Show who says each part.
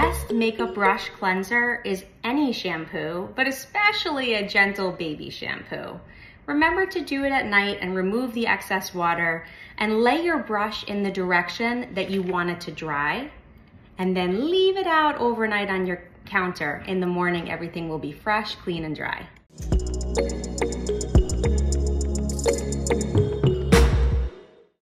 Speaker 1: best makeup brush cleanser is any shampoo, but especially a gentle baby shampoo. Remember to do it at night and remove the excess water and lay your brush in the direction that you want it to dry, and then leave it out overnight on your counter. In the morning, everything will be fresh, clean, and dry.